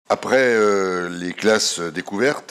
Après les classes découvertes,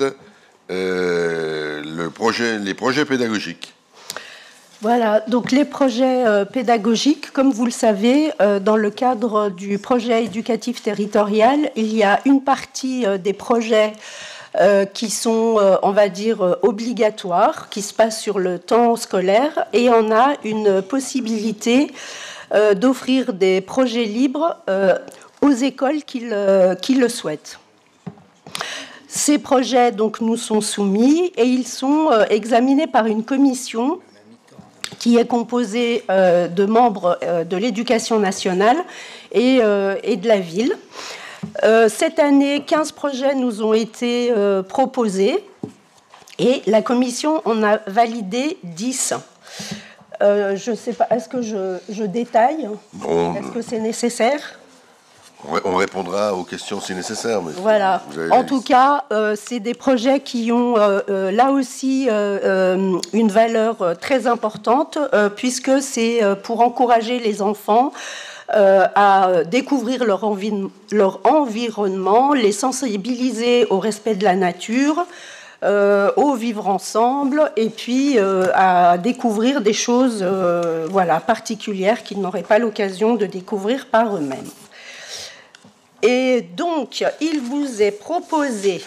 les projets pédagogiques. Voilà, donc les projets pédagogiques, comme vous le savez, dans le cadre du projet éducatif territorial, il y a une partie des projets qui sont, on va dire, obligatoires, qui se passent sur le temps scolaire, et on a une possibilité d'offrir des projets libres aux écoles qui le souhaitent. Ces projets donc nous sont soumis et ils sont examinés par une commission qui est composée de membres de l'Éducation nationale et de la ville. Cette année, 15 projets nous ont été proposés et la commission en a validé 10. Je ne sais pas, est-ce que je détaille? Est-ce que c'est nécessaire? On répondra aux questions si nécessaire. Mais voilà. En tout cas, c'est des projets qui ont là aussi une valeur très importante, puisque c'est pour encourager les enfants à découvrir leur environnement, les sensibiliser au respect de la nature, au vivre ensemble, et puis à découvrir des choses voilà, particulières qu'ils n'auraient pas l'occasion de découvrir par eux-mêmes. Et donc, il vous est proposé,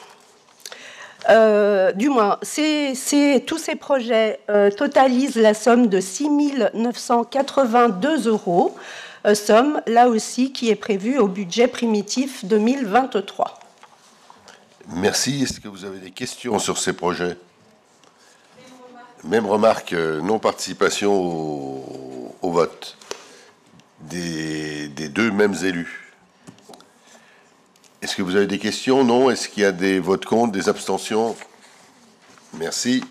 du moins, tous ces projets totalisent la somme de 6 982 €, somme, là aussi, qui est prévue au budget primitif 2023. Merci. Est-ce que vous avez des questions sur ces projets? Même remarque, non-participation au vote des deux mêmes élus. Est-ce que vous avez des questions? Non. Est-ce qu'il y a des votes contre, des abstentions? Merci.